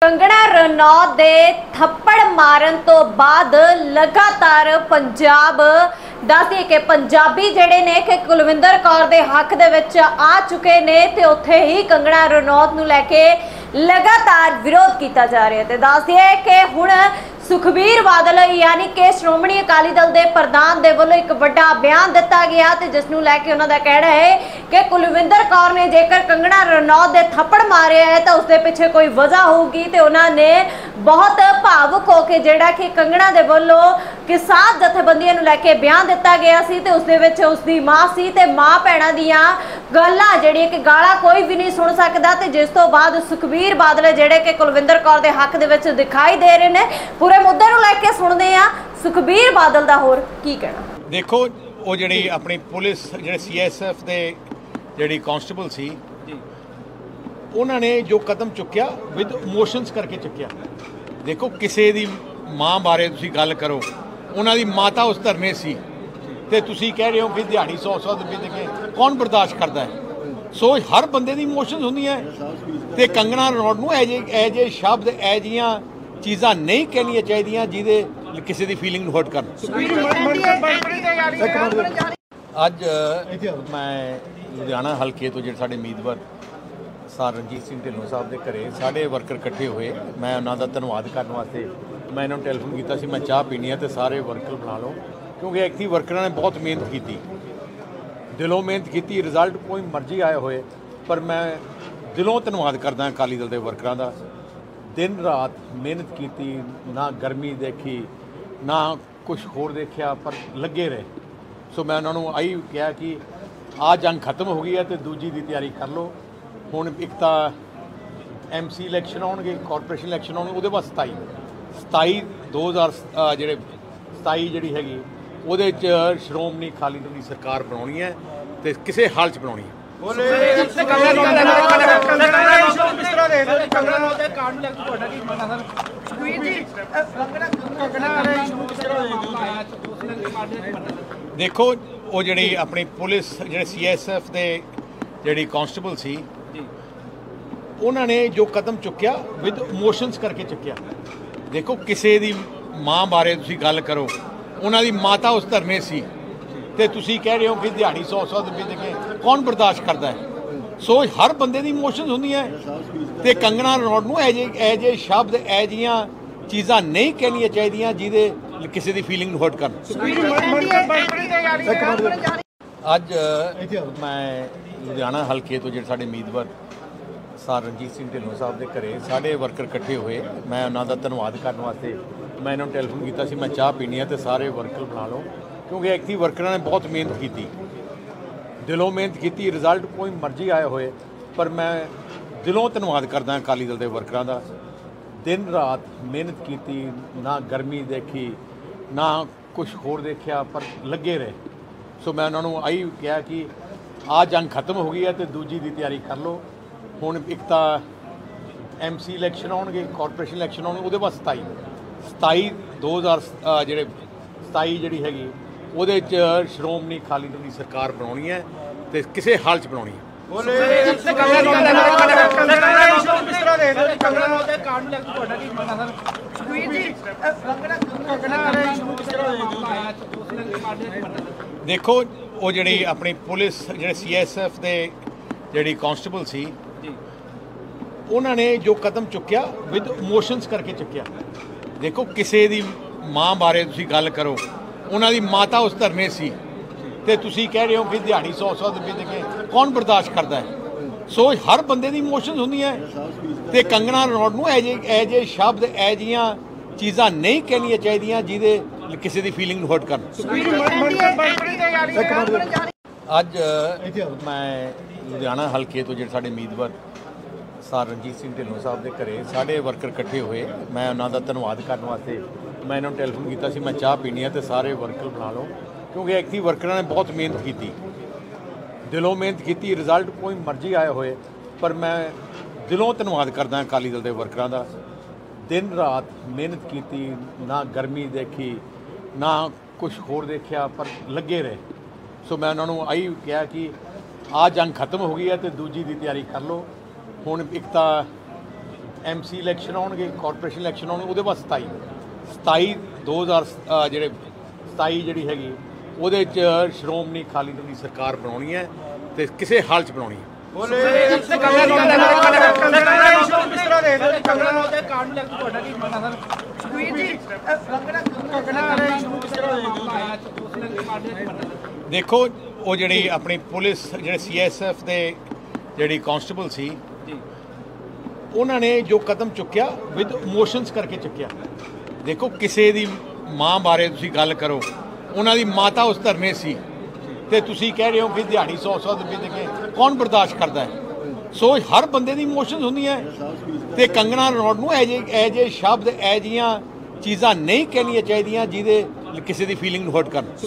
कंगना रनौत दे थप्पड़ मारन तो बाद लगातार पंजाब दस दिए कि पंजाबी जिहड़े ने कि कुलविंदर कौर दे हक दे विच आ चुके ने ते उत्थे ही कंगना रनौत नूं लैके लगातार विरोध किया जा रहा है। ते दस दिए कि हुण सुखबीर बादल यानी कि श्रोमणी अकाली दल के प्रधान के वलों एक बड़ा बयान दिता गया तो जिसनों लैके उन्होंने कहना है कि कुलविंदर कौर ने जेकर कंगना रनौत के थप्पड़ मारे है तो उसके पीछे कोई वजह होगी। तो उन्होंने बहुत भावुक होकर जिहड़ा कि कंगना के वलों किसान जथेबंदियों लैके बयान दिता गया सी ते उसदे विच उसदी मां सी ते मां भैणां दीयां गल्लां जिहड़ियां कि गालां कोई भी नहीं सुन सकदा। ते जिस तो बाद सुखबीर बादल जिहड़े कि कुलविंदर कौर के हक दे विच दिखाई दे रहे हैं। पूरे मुद्दे नूं लैके सुणदे आ सुखबीर बादल दा होर की कहना। देखो वो जिहड़ी अपनी पुलिस जिहड़े CSF दे जिहड़ी कांस्टेबल सी उन्होंने जो कदम चुक्या विद इमोशनस करके चुक्या। देखो किसी दी मां बारे तुसीं गल करो, उन्हां दी माता उस धर्मे सी ते तुसीं कह रहे हो कि दिहाड़ी 100 रुपये दे के कौन बर्दाश्त करता है। सो हर बंदे दी इमोशनस हुंदियां ते कंगना रनौत नूं एज ए शब्द एजियां चीज़ां नहीं कहनियां चाहिए जिहदे किसी की फीलिंग हर्ट कर। अज मैं लुधियाना हल्के तो जो साडे उम्मीदवार सर रणजीत सिंह ढिल्लों साहब के घरे साढ़े वर्कर इकट्ठे हुए, मैं उन्होंने धन्यवाद करने वास्ते मैं इन्होंने टैलीफोन किया सी मैं चाह पीनी है तो सारे वर्कर बना लो, क्योंकि एक्टिव वर्करां ने बहुत मेहनत की, दिलों मेहनत की, रिजल्ट कोई मर्जी आए हुए पर मैं दिलों धन्यवाद करदा अकाली दल के वर्करां दा। दिन रात मेहनत की, ना गर्मी देखी ना कुछ होर देखा पर लगे रहे। सो मैं उन्होंने आई कहा कि आ जंग खत्म हो गई है तो दूजी की तैयारी कर लो। हुण एक तो MC इलैक्शन आउणगे, कॉरपोरेशन इलैक्शन आउणगे, वो बाद 27 2027 जिहड़ी हैगी उहदे च श्रोमणी अकाली दल की सरकार बनाउणी है तो किसी हाल च बनाउणी है। देखो वो जिहड़ी अपनी पुलिस जिहड़े CSF दे जिहड़ी कांस्टेबल सी उन्होंने जो कदम चुक्या विद इमोशनस करके चुक्या। देखो किसी दी मां बारे तुसीं गल करो, उन्हां दी माता उस धर्मे सी ते तुसीं कह रहे हो कि दिहाड़ी 100 रुपये दे के कौन बर्दाश्त करता है। सो हर बंदे दी इमोशनस हुंदियां ते कंगना रनौत नूं एज ए शब्द एजियां चीज़ां नहीं कहनियां चाहिए जिहदे किसी की फीलिंग हर्ट कर। अज मैं लुधियाना हल्के तो जो साडे उम्मीदवार सर रणजीत सिंह ढिल्लों साहब के घरे साढ़े वर्कर इकट्ठे हुए, मैं उन्होंने धन्यवाद करने वास्ते मैं इन्होंने टैलीफोन किया सी मैं चाह पीनी है तो सारे वर्कर बना लो, क्योंकि एक्टिव वर्करां ने बहुत मेहनत की, दिलों मेहनत की, रिजल्ट कोई मर्जी आए हुए पर मैं दिलों धन्यवाद करदा अकाली दल के वर्करां दा। दिन रात मेहनत की, ना गर्मी देखी ना कुछ होर देखा पर लगे रहे। सो मैं उन्होंने आई कहा कि आ जंग खत्म हो गई है तो दूजी की तैयारी कर लो। हुण एक तो MC इलैक्शन आउणगे, कॉरपोरेशन इलैक्शन आउणगे, वो बाद 27 2027 जिहड़ी हैगी उहदे च श्रोमणी अकाली दल की सरकार बनाउणी है तो किसी हाल च बनाउणी है। देखो वो जिहड़ी अपनी पुलिस जिहड़े CSF दे जिहड़ी कांस्टेबल सी उन्होंने जो कदम चुक्या विद इमोशनस करके चुक्या। देखो किसी दी मां बारे तुसीं गल करो, उन्हां दी माता उस धर्मे सी ते तुसीं कह रहे हो कि दिहाड़ी 100 रुपये दे के कौन बर्दाश्त करता है। सो हर बंदे दी इमोशनस हुंदियां ते कंगना रनौत नूं एज ए शब्द एजियां चीज़ां नहीं कहनियां चाहिए जिहदे किसी की फीलिंग हर्ट कर। अज मैं लुधियाना हल्के तो जो साडे उम्मीदवार सर रणजीत सिंह ढिल्लों साहब के घरे साढ़े वर्कर इकट्ठे हुए, मैं उन्होंने धन्यवाद करने वास्ते मैं इन्होंने टैलीफोन किया सी मैं चाह पीनी है तो सारे वर्कर बना लो, क्योंकि एक्टिव वर्करां ने बहुत मेहनत की, दिलों मेहनत की, रिजल्ट कोई मर्जी आए हुए पर मैं दिलों धन्यवाद करदा अकाली दल के वर्करां दा। दिन रात मेहनत की, ना गर्मी देखी ना कुछ होर देखा पर लगे रहे। सो मैं उन्होंने आई कहा कि आ जंग खत्म हो गई है तो दूजी की तैयारी कर लो। हुण एक तो MC ਇਲੈਕਸ਼ਨ ਆਉਣਗੇ, ਕਾਰਪੋਰੇਸ਼ਨ ਇਲੈਕਸ਼ਨ ਆਉਣਗੇ, ਉਹਦੇ ਬਾਅਦ 27 2000 ਜਿਹੜੇ 27 ਜਿਹੜੀ ਹੈਗੀ ਉਹਦੇ 'ਚ ਸ਼੍ਰੋਮਣੀ ਅਕਾਲੀ ਦਲ ਦੀ ਸਰਕਾਰ ਬਣਾਉਣੀ ਹੈ ਤੇ ਕਿਸੇ ਹਾਲ 'ਚ ਬਣਾਉਣੀ ਹੈ। ਦੇਖੋ ਉਹ ਜਿਹੜੀ ਆਪਣੀ ਪੁਲਿਸ ਜਿਹੜੇ CSF ਦੇ ਜਿਹੜੀ ਕਾਂਸਟੇਬਲ ਸੀ ਉਹਨਾਂ ਨੇ ਜੋ ਕਦਮ ਚੁੱਕਿਆ ਵਿਦ ਇਮੋਸ਼ਨਸ ਕਰਕੇ ਚੁੱਕਿਆ। ਦੇਖੋ ਕਿਸੇ ਦੀ ਮਾਂ ਬਾਰੇ ਤੁਸੀਂ ਗੱਲ ਕਰੋ, ਉਹਨਾਂ ਦੀ ਮਾਤਾ ਉਸ ਧਰਨੇ ਸੀ ਤੇ ਤੁਸੀਂ ਕਹਿ ਰਹੇ ਹੋ ਕਿ ਦਿਹਾੜੀ 100 ਰੁਪਏ ਦੇ ਕੇ ਕੌਣ ਬਰਦਾਸ਼ਤ ਕਰਦਾ ਹੈ। ਸੋ ਹਰ ਬੰਦੇ ਦੀ ਇਮੋਸ਼ਨਸ ਹੁੰਦੀਆਂ ਤੇ ਕੰਗਣਾ ਰਣੌਤ ਨੂੰ ਇਹ ਜੇ ਸ਼ਬਦ ਇਹ ਜਿਹੀਆਂ ਚੀਜ਼ਾਂ ਨਹੀਂ ਕਹਿਣੀਆਂ ਚਾਹੀਦੀਆਂ ਜਿਹਦੇ ਕਿਸੇ ਦੀ ਫੀਲਿੰਗ ਨੂੰ ਹਰਟ ਕਰਨ।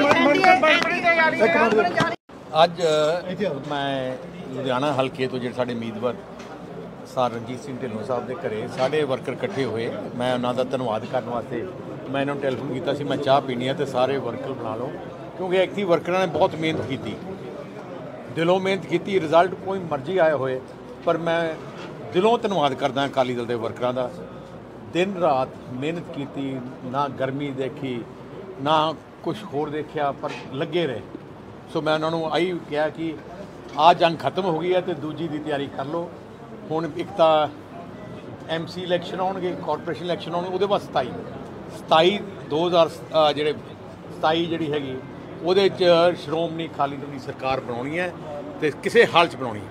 ਅੱਜ ਮੈਂ ਲੁਧਿਆਣਾ ਹਲਕੇ ਤੋਂ ਜਿਹੜੇ ਸਾਡੇ ਉਮੀਦਵਾਰ ਸਰ ਰਣਜੀਤ ਸਿੰਘ ਢਿੱਲੋਂ ਸਾਹਿਬ ਦੇ ਘਰੇ ਸਾਡੇ ਵਰਕਰ ਇਕੱਠੇ ਹੋਏ, ਮੈਂ ਉਹਨਾਂ ਦਾ ਧੰਨਵਾਦ ਕਰਨ ਵਾਸਤੇ ਮੈਂ ਇਹਨਾਂ ਨੂੰ ਟੈਲੀਫੋਨ ਕੀਤਾ ਸੀ ਮੈਂ ਚਾਹ ਪੀਣੀ ਹੈ ਤੇ ਸਾਰੇ ਵਰਕਰ ਬਣਾ ਲਓ, ਕਿਉਂਕਿ ਐਕਚੁਅਲੀ ਵਰਕਰਾਂ ਨੇ ਬਹੁਤ ਮਿਹਨਤ ਕੀਤੀ, ਦਿਲੋਂ ਮਿਹਨਤ ਕੀਤੀ। ਰਿਜ਼ਲਟ ਕੋਈ ਮਰਜ਼ੀ ਆਏ ਹੋਏ, ਪਰ ਮੈਂ ਦਿਲੋਂ ਧੰਨਵਾਦ ਕਰਦਾ ਅਕਾਲੀ ਦਲ ਦੇ ਵਰਕਰਾਂ ਦਾ। ਦਿਨ ਰਾਤ ਮਿਹਨਤ ਕੀਤੀ, ਨਾ ਗਰਮੀ ਦੇਖੀ ਨਾ ਕੁਝ ਹੋਰ ਦੇਖਿਆ, ਪਰ ਲੱਗੇ ਰਹੇ। ਸੋ ਮੈਂ ਉਹਨਾਂ ਨੂੰ ਆਹੀ ਕਿਹਾ ਕਿ ਆਹ ਜੰਗ ਖਤਮ ਹੋ ਗਈ ਹੈ ਤੇ ਦੂਜੀ ਦੀ ਤਿਆਰੀ ਕਰ ਲਓ। ਹੁਣ ਇੱਕ ਤਾਂ MC ਇਲੈਕਸ਼ਨ ਆਉਣਗੇ, ਕਾਰਪੋਰੇਸ਼ਨ ਇਲੈਕਸ਼ਨ ਆਉਣਗੇ, ਉਹਦੇ ਬਾਅਦ 27 2000 ਜਿਹੜੇ 27 ਜਿਹੜੀ ਹੈਗੀ ਉਹਦੇ 'ਚ ਸ਼੍ਰੋਮਣੀ ਅਕਾਲੀ ਦਲ ਦੀ ਸਰਕਾਰ ਬਣਾਉਣੀ ਹੈ ਤੇ ਕਿਸੇ ਹਾਲ 'ਚ ਬਣਾਉਣੀ ਹੈ।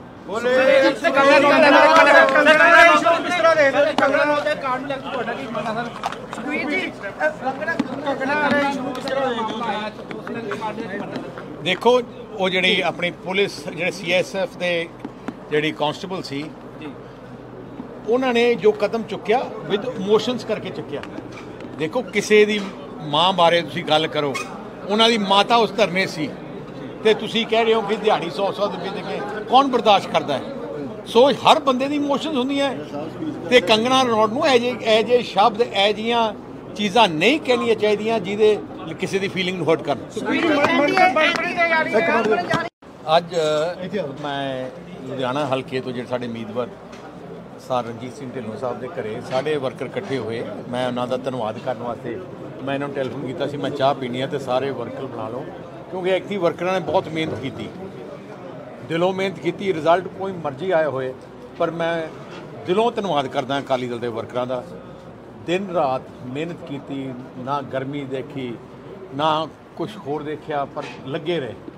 ਦੇਖੋ ਉਹ ਜਿਹੜੀ ਆਪਣੀ ਪੁਲਿਸ ਜਿਹੜੇ CSF ਦੇ ਜਿਹੜੀ ਕਾਂਸਟੇਬਲ ਸੀ ਉਹਨਾਂ ਨੇ ਜੋ ਕਦਮ ਚੁੱਕਿਆ ਵਿਦ ਇਮੋਸ਼ਨਸ ਕਰਕੇ ਚੁੱਕਿਆ। ਦੇਖੋ ਕਿਸੇ ਦੀ ਮਾਂ ਬਾਰੇ ਤੁਸੀਂ ਗੱਲ ਕਰੋ, ਉਹਨਾਂ ਦੀ ਮਾਤਾ ਉਸ ਧਰਨੇ ਸੀ ਤੇ ਤੁਸੀਂ ਕਹਿ ਰਹੇ ਹੋ ਕਿ ਦਿਹਾੜੀ 100 ਰੁਪਏ ਦੇ ਕੇ ਕੌਣ ਬਰਦਾਸ਼ਤ ਕਰਦਾ ਹੈ। ਸੋ ਹਰ ਬੰਦੇ ਦੀ ਇਮੋਸ਼ਨਸ ਹੁੰਦੀਆਂ ਤੇ ਕੰਗਣਾ ਰਣੌਤ ਨੂੰ ਇਹ ਜੇ ਸ਼ਬਦ ਇਹ ਜਿਹੀਆਂ ਚੀਜ਼ਾਂ ਨਹੀਂ ਕਹਿਣੀਆਂ ਚਾਹੀਦੀਆਂ ਜਿਹਦੇ ਕਿਸੇ ਦੀ ਫੀਲਿੰਗ ਨੂੰ ਹਰਟ ਕਰਨ। ਅੱਜ ਮੈਂ ਲੁਧਿਆਣਾ ਹਲਕੇ ਤੋਂ ਜਿਹੜੇ ਸਾਡੇ ਉਮੀਦਵਾਰ ਸਰ ਰਣਜੀਤ ਸਿੰਘ ਢਿੱਲੋਂ ਸਾਹਿਬ ਦੇ ਘਰੇ ਸਾਡੇ ਵਰਕਰ ਇਕੱਠੇ ਹੋਏ, ਮੈਂ ਉਹਨਾਂ ਦਾ ਧੰਨਵਾਦ ਕਰਨ ਵਾਸਤੇ ਮੈਂ ਇਹਨਾਂ ਨੂੰ ਟੈਲੀਫੋਨ ਕੀਤਾ ਸੀ ਮੈਂ ਚਾਹ ਪੀਣੀ ਹੈ ਤੇ ਸਾਰੇ ਵਰਕਰ ਬਣਾ ਲਓ, ਕਿਉਂਕਿ ਐਕਚੁਅਲੀ ਵਰਕਰਾਂ ਨੇ ਬਹੁਤ ਮਿਹਨਤ ਕੀਤੀ, ਦਿਲੋਂ ਮਿਹਨਤ ਕੀਤੀ। ਰਿਜ਼ਲਟ ਕੋਈ ਮਰਜ਼ੀ ਆਏ ਹੋਏ, ਪਰ ਮੈਂ ਦਿਲੋਂ ਧੰਨਵਾਦ ਕਰਦਾ ਅਕਾਲੀ ਦਲ ਦੇ ਵਰਕਰਾਂ ਦਾ। ਦਿਨ ਰਾਤ ਮਿਹਨਤ ਕੀਤੀ, ਨਾ ਗਰਮੀ ਦੇਖੀ ਨਾ ਕੁਝ ਹੋਰ ਦੇਖਿਆ, ਪਰ ਲੱਗੇ ਰਹੇ।